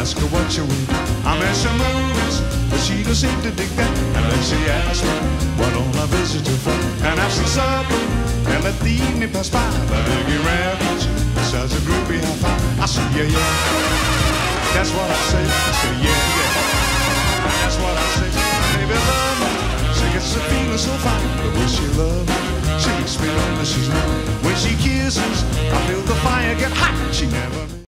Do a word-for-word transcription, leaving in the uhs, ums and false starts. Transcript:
ask her what you eat. I'm in some movies, but she don't seem to dig that. And then she asks me what on I visit her for. And have some supper and let the evening pass by. But Iggy Rabbit, besides a groupie high five. I say yeah, yeah. That's what I say. I say yeah, yeah. That's what I say. Baby, love me. She gets the feeling so fine. But when she loves me, she makes me know that she's mine. When she kisses, I feel the fire get hot. She never